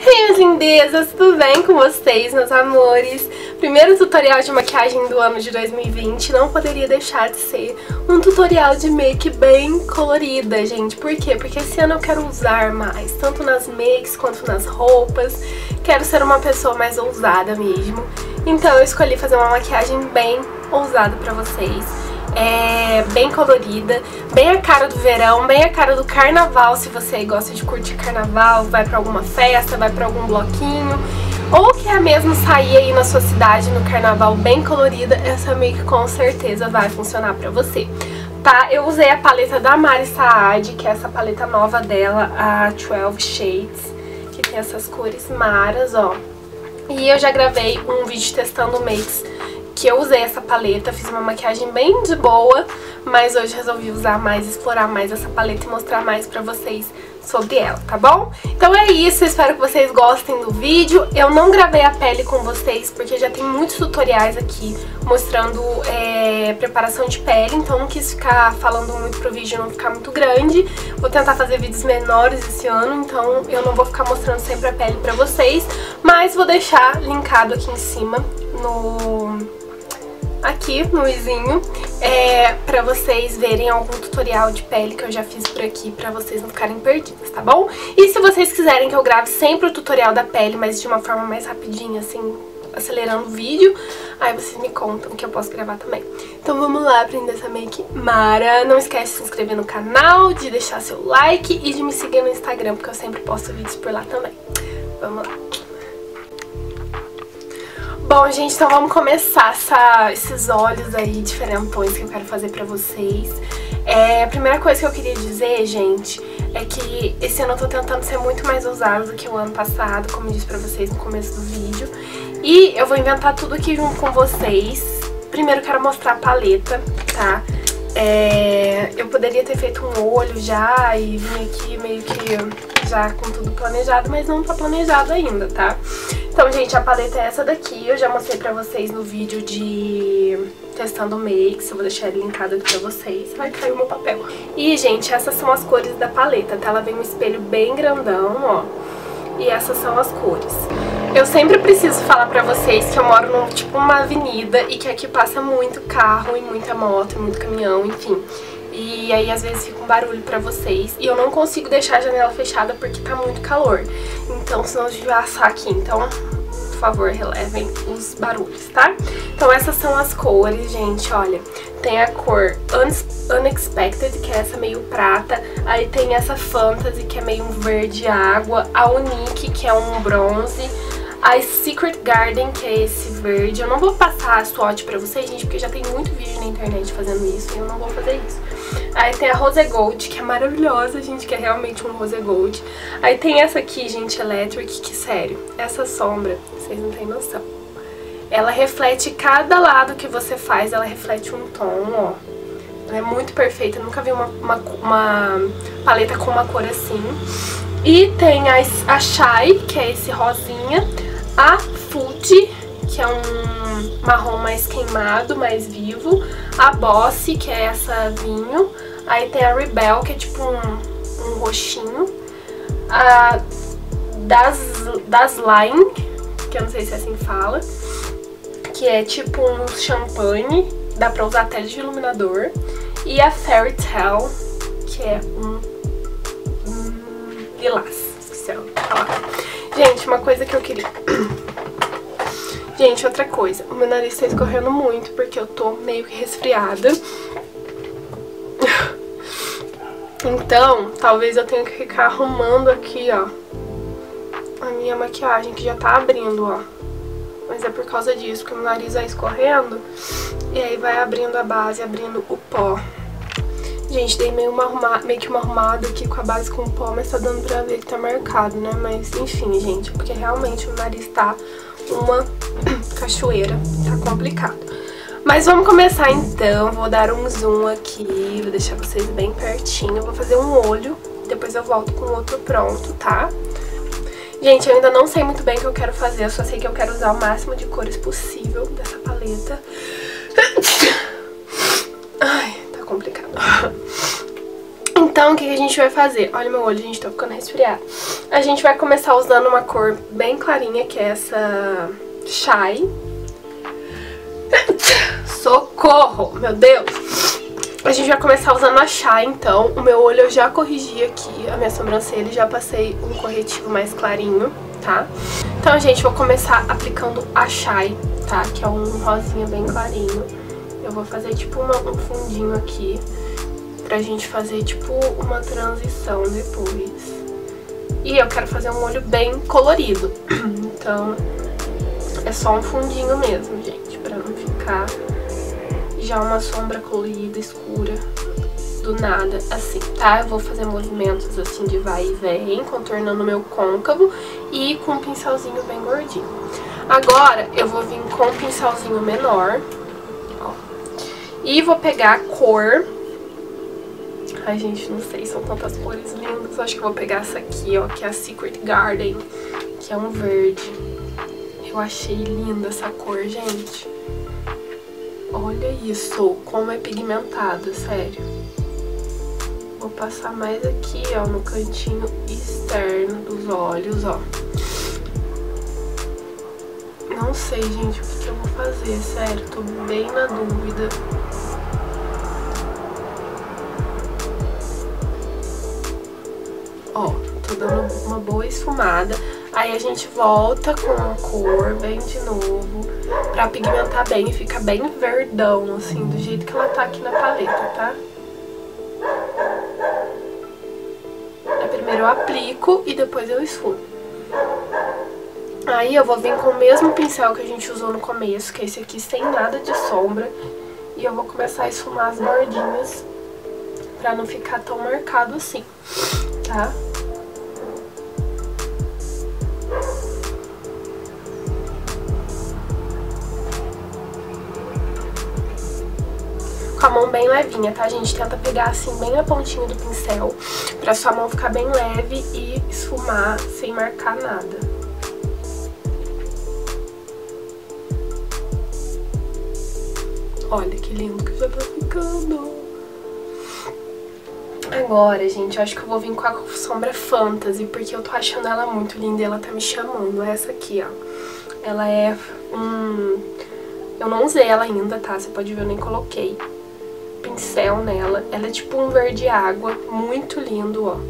minhas lindezas, tudo bem com vocês, meus amores? Primeiro tutorial de maquiagem do ano de 2020, não poderia deixar de ser um tutorial de make bem colorida, gente. Por quê? Porque esse ano eu quero usar mais, tanto nas makes quanto nas roupas. Quero ser uma pessoa mais ousada mesmo. Então eu escolhi fazer uma maquiagem bem ousada pra vocês. Bem colorida, bem a cara do verão, bem a cara do carnaval, se você gosta de curtir carnaval, vai pra alguma festa, vai pra algum bloquinho, ou quer mesmo sair aí na sua cidade no carnaval bem colorida, essa make com certeza vai funcionar pra você, tá? Eu usei a paleta da Mari Saad, que é essa paleta nova dela, a 12 Shades, que tem essas cores maras, ó. E eu já gravei um vídeo testando makes que eu usei essa paleta, fiz uma maquiagem bem de boa, mas hoje resolvi usar mais, explorar mais essa paleta e mostrar mais pra vocês sobre ela, tá bom? Então é isso, espero que vocês gostem do vídeo. Eu não gravei a pele com vocês porque já tem muitos tutoriais aqui mostrando preparação de pele, então não quis ficar falando muito pro vídeo não ficar muito grande. Vou tentar fazer vídeos menores esse ano, então eu não vou ficar mostrando sempre a pele pra vocês, mas vou deixar linkado aqui em cima aqui no izinho, pra vocês verem algum tutorial de pele que eu já fiz por aqui, pra vocês não ficarem perdidos, tá bom? E se vocês quiserem que eu grave sempre o tutorial da pele, mas de uma forma mais rapidinha, assim, acelerando o vídeo, aí vocês me contam que eu posso gravar também. Então vamos lá aprender essa make mara. Não esquece de se inscrever no canal, de deixar seu like e de me seguir no Instagram, porque eu sempre posto vídeos por lá também. Vamos lá. Bom, gente, então vamos começar esses olhos aí diferentões que eu quero fazer pra vocês. A primeira coisa que eu queria dizer, gente, é que esse ano eu tô tentando ser muito mais ousada do que o ano passado, como eu disse pra vocês no começo do vídeo. E eu vou inventar tudo aqui junto com vocês. Primeiro eu quero mostrar a paleta, tá? Eu poderia ter feito um olho já e vim aqui meio que já com tudo planejado, mas não tá planejado ainda, tá? Então, gente, a paleta é essa daqui, eu já mostrei pra vocês no vídeo de testando makes, eu vou deixar ele linkado aqui pra vocês, vai cair o meu papel. E, gente, essas são as cores da paleta, tá? Ela vem um espelho bem grandão, ó, e essas são as cores. Eu sempre preciso falar pra vocês que eu moro num, tipo, uma avenida e que aqui passa muito carro e muita moto e muito caminhão, enfim. E aí às vezes fica um barulho pra vocês e eu não consigo deixar a janela fechada porque tá muito calor. Então senão eu vou assar aqui, então por favor relevem os barulhos, tá? Então essas são as cores, gente, olha. Tem a cor Unexpected, que é essa meio prata. Aí tem essa Fantasy, que é meio um verde água. A Unique, que é um bronze. A Secret Garden, que é esse verde. Eu não vou passar a swatch pra vocês, gente, porque já tem muito vídeo na internet fazendo isso e eu não vou fazer isso. Aí tem a Rose Gold, que é maravilhosa, gente, que é realmente um Rose Gold. Aí tem essa aqui, gente, Electric, que sério, essa sombra, vocês não têm noção. Ela reflete cada lado que você faz, ela reflete um tom, ó. Ela é muito perfeita, eu nunca vi uma paleta com uma cor assim. E tem a Shy, que é esse rosinha. A Food, que é um marrom mais queimado, mais vivo. A Bossy, que é essa vinho. Aí tem a Rebel, que é tipo um roxinho. A Dazzling, que eu não sei se é assim que fala, que é tipo um champanhe, dá pra usar até de iluminador. E a Fairy Tale, que é um lilás, esqueci de falar. Gente, uma coisa que eu queria... Gente, outra coisa, o meu nariz tá escorrendo muito porque eu tô meio que resfriada. Então, talvez eu tenha que ficar arrumando aqui, ó, a minha maquiagem, que já tá abrindo, ó. Mas é por causa disso, porque o meu nariz vai escorrendo e aí vai abrindo a base, abrindo o pó. Gente, dei meio que uma arrumada aqui com a base com pó, mas tá dando pra ver que tá marcado, né? Mas enfim, gente, porque realmente o nariz tá uma cachoeira, tá complicado. Mas vamos começar então, vou dar um zoom aqui, vou deixar vocês bem pertinho, vou fazer um olho, depois eu volto com o outro pronto, tá? Gente, eu ainda não sei muito bem o que eu quero fazer, eu só sei que eu quero usar o máximo de cores possível dessa paleta. Ai, tá complicado. Então, o que a gente vai fazer? Olha meu olho, gente, tô ficando resfriada. A gente vai começar usando uma cor bem clarinha, que é essa Shy. Socorro, meu Deus! A gente vai começar usando a Shy, então. O meu olho eu já corrigi aqui, a minha sobrancelha, já passei um corretivo mais clarinho, tá? Então, gente, vou começar aplicando a Shy, tá? Que é um rosinha bem clarinho. Eu vou fazer tipo um fundinho aqui, pra gente fazer tipo uma transição depois. E eu quero fazer um olho bem colorido, então é só um fundinho mesmo, gente, pra não ficar já uma sombra colorida, escura, do nada, assim, tá? Eu vou fazer movimentos assim de vai e vem, contornando o meu côncavo e com um pincelzinho bem gordinho. Agora eu vou vir com um pincelzinho menor, ó, e vou pegar a cor. Ai, gente, não sei, são tantas cores lindas. Acho que eu vou pegar essa aqui, ó, que é a Secret Garden, que é um verde. Eu achei linda essa cor, gente. Olha isso, como é pigmentada, sério. Vou passar mais aqui, ó, no cantinho externo dos olhos, ó. Não sei, gente, o que eu vou fazer, sério, tô bem na dúvida. Ó, tô dando uma boa esfumada. Aí a gente volta com a cor bem de novo, pra pigmentar bem e ficar bem verdão, assim, do jeito que ela tá aqui na paleta, tá? Aí primeiro eu aplico e depois eu esfumo. Aí eu vou vir com o mesmo pincel que a gente usou no começo, que é esse aqui sem nada de sombra. E eu vou começar a esfumar as bordinhas, pra não ficar tão marcado assim, tá? Com a mão bem levinha, tá, gente? Tenta pegar assim bem a pontinha do pincel, pra sua mão ficar bem leve e esfumar sem marcar nada. Olha que lindo que já tá ficando. Agora, gente, eu acho que eu vou vir com a sombra Fantasy, porque eu tô achando ela muito linda e ela tá me chamando. Essa aqui, ó. Ela é eu não usei ela ainda, tá? Você pode ver, eu nem coloquei pincel nela. Ela é tipo um verde água, muito lindo, ó.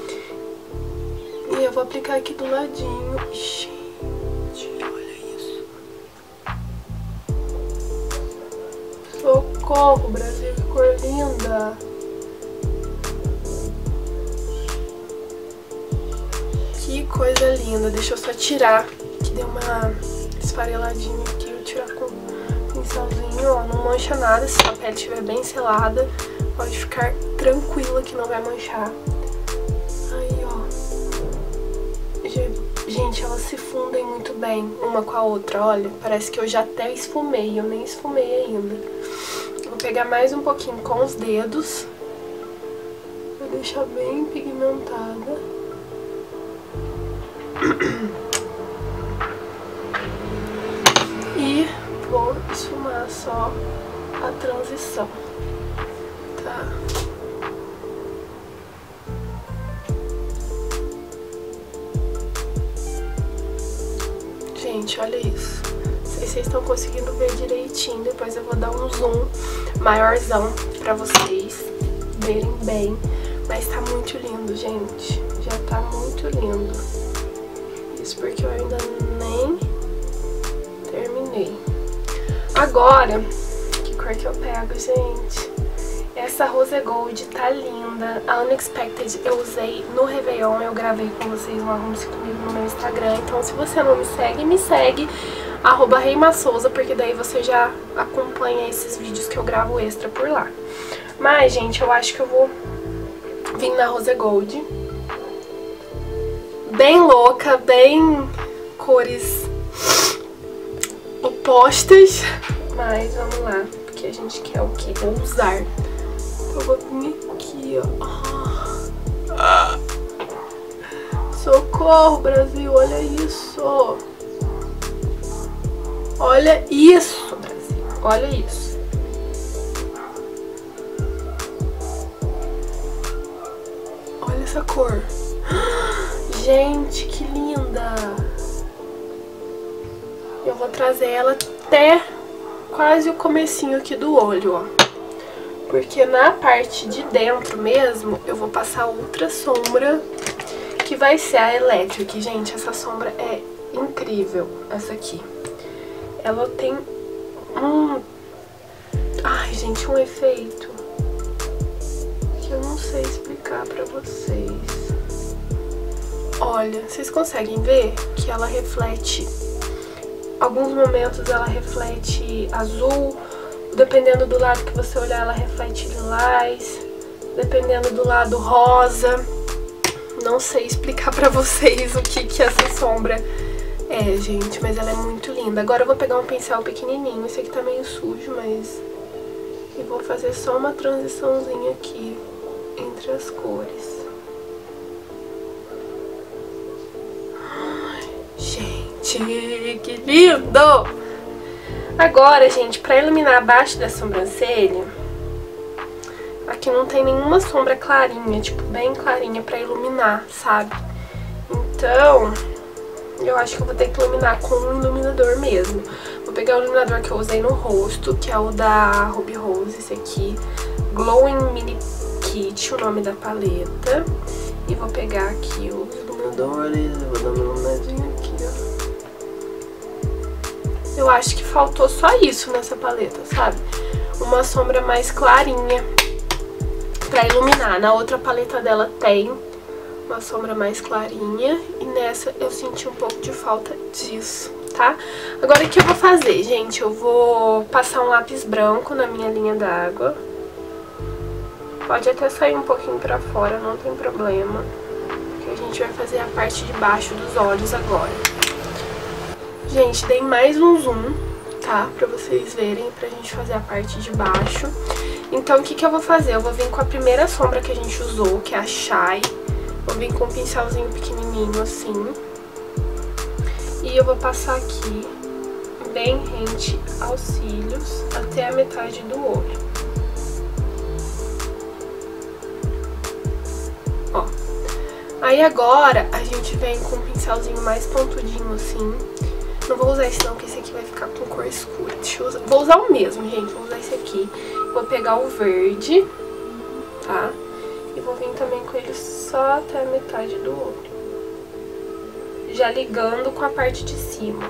E eu vou aplicar aqui do ladinho. Gente, olha isso. Socorro, Brasil, que cor linda. Que coisa linda. Deixa eu só tirar, que deu uma esfareladinha aqui. Eu tirar com pincelzinho, ó, não mancha nada. Se a pele estiver bem selada, pode ficar tranquila que não vai manchar. Aí, ó. Gente, elas se fundem muito bem uma com a outra, olha. Parece que eu já até esfumei, eu nem esfumei ainda. Vou pegar mais um pouquinho com os dedos, pra deixar bem pigmentada. E vou esfumar só a transição, tá? Gente, olha isso. Não sei se vocês estão conseguindo ver direitinho. Depois eu vou dar um zoom maiorzão pra vocês verem bem. Mas tá muito lindo, gente. Já tá muito lindo. Isso porque eu ainda nem terminei. Agora, que cor que eu pego, gente? Essa Rose Gold tá linda. A Unexpected eu usei no Réveillon. Eu gravei com vocês um Arrume-se Comigo no meu Instagram. Então, se você não me segue, @reimasouza, porque daí você já acompanha esses vídeos que eu gravo extra por lá. Mas, gente, eu acho que eu vou vir na Rose Gold. Bem louca, bem cores opostas. Mas vamos lá, porque a gente quer o quê? Ousar. Eu vou vir aqui, ó. Socorro, Brasil, olha isso. Olha isso, Brasil, olha isso. essa cor. Gente, que linda! Eu vou trazer ela até quase o comecinho aqui do olho, ó. Porque na parte de dentro mesmo, eu vou passar outra sombra, que vai ser a Electric. Gente, essa sombra é incrível, essa aqui. Ela tem ai, gente, um efeito que eu não sei explicar pra vocês. Olha, vocês conseguem ver que ela reflete... Alguns momentos ela reflete azul, dependendo do lado que você olhar ela reflete lilás, dependendo do lado rosa. Não sei explicar pra vocês o que essa sombra é, gente, mas ela é muito linda. Agora eu vou pegar um pincel pequenininho, esse aqui tá meio sujo, mas... E vou fazer só uma transiçãozinha aqui entre as cores. Gente, que lindo! Agora, gente, pra iluminar abaixo da sobrancelha, aqui não tem nenhuma sombra clarinha, tipo, bem clarinha pra iluminar, sabe? Então, eu acho que eu vou ter que iluminar com um iluminador mesmo. Vou pegar o iluminador que eu usei no rosto, que é o da Ruby Rose, esse aqui, Glowing Mini Kit, o nome da paleta. E vou pegar aqui os iluminadores, vou dar uma iluminadinha aqui, ó. Eu acho que faltou só isso nessa paleta, sabe? Uma sombra mais clarinha pra iluminar. Na outra paleta dela tem uma sombra mais clarinha e nessa eu senti um pouco de falta disso, tá? Agora o que eu vou fazer, gente? Eu vou passar um lápis branco na minha linha d'água. Pode até sair um pouquinho pra fora, não tem problema. Porque a gente vai fazer a parte de baixo dos olhos agora. Gente, dei mais um zoom, tá? Pra vocês verem, pra gente fazer a parte de baixo. Então, o que eu vou fazer? Eu vou vir com a primeira sombra que a gente usou, que é a Shy. Vou vir com um pincelzinho pequenininho, assim. E eu vou passar aqui, bem rente aos cílios, até a metade do olho. Ó. Aí agora, a gente vem com um pincelzinho mais pontudinho, assim. Não vou usar esse não, porque esse aqui vai ficar com cor escura. Deixa eu usar. Vou usar o mesmo, gente. Vou usar esse aqui. Vou pegar o verde, tá? E vou vir também com ele só até a metade do olho. Já ligando com a parte de cima.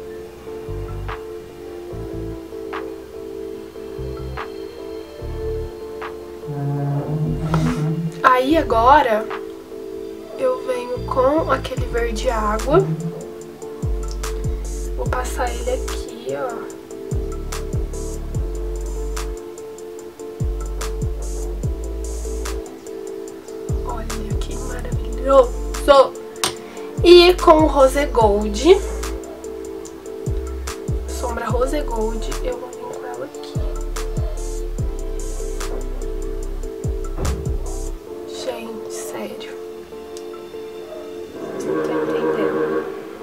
Aí agora, eu venho com aquele verde água. Vou passar ele aqui, ó. Olha que maravilhoso! E com o Rose Gold, sombra Rose Gold, eu vou vir com ela aqui. Gente, sério. Vocês não estão entendendo.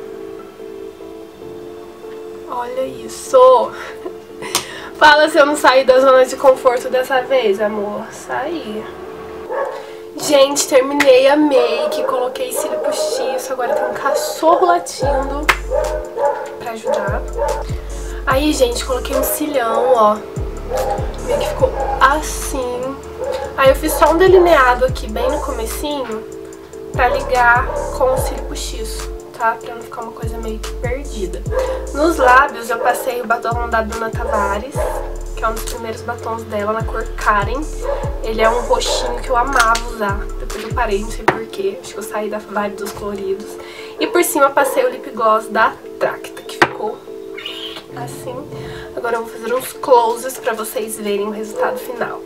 Olha isso! Fala se eu não saí da zona de conforto dessa vez, amor. Saí. Gente, terminei a make, coloquei cílio postiço, agora tem um cachorro latindo pra ajudar. Aí, gente, coloquei um cílião, ó. Meio que ficou assim. Aí eu fiz só um delineado aqui bem no comecinho pra ligar com o cílio postiço, tá? Pra não ficar uma coisa meio que perdida. Nos lábios eu passei o batom da Bruna Tavares, que é um dos primeiros batons dela, na cor Karen. Ele é um roxinho que eu amava usar. Depois eu parei, não sei porquê. Acho que eu saí da vibe dos coloridos. E por cima eu passei o lip gloss da Tracta, que ficou assim. Agora eu vou fazer uns closes pra vocês verem o resultado final.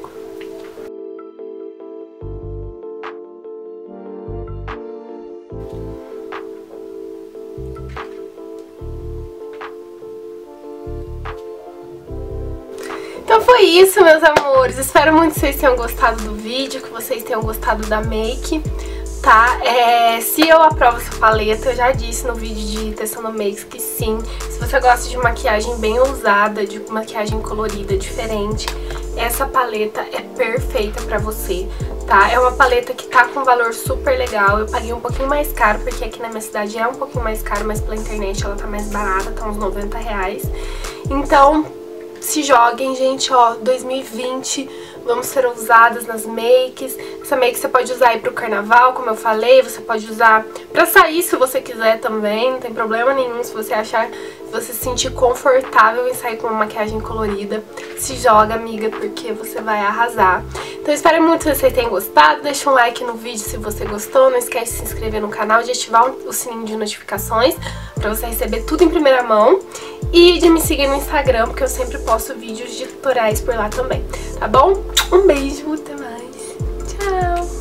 Então foi isso, meus amores. Espero muito que vocês tenham gostado do vídeo, que vocês tenham gostado da make, tá? Se eu aprovo essa paleta, eu já disse no vídeo de testando makes que sim. Se você gosta de maquiagem bem ousada, de maquiagem colorida, diferente, essa paleta é perfeita pra você, tá? É uma paleta que tá com valor super legal. Eu paguei um pouquinho mais caro, porque aqui na minha cidade é um pouquinho mais caro, mas pela internet ela tá mais barata, tá uns R$90. Então, se joguem, gente, ó, 2020, vamos ser ousadas nas makes. Essa make você pode usar aí pro carnaval, como eu falei, você pode usar pra sair se você quiser também, não tem problema nenhum se você achar, se você se sentir confortável em sair com uma maquiagem colorida. Se joga, amiga, porque você vai arrasar. Então eu espero muito que vocês tenham gostado, deixa um like no vídeo se você gostou, não esquece de se inscrever no canal, de ativar o sininho de notificações pra você receber tudo em primeira mão. E de me seguir no Instagram, porque eu sempre posto vídeos de tutoriais por lá também, tá bom? Um beijo, até mais. Tchau!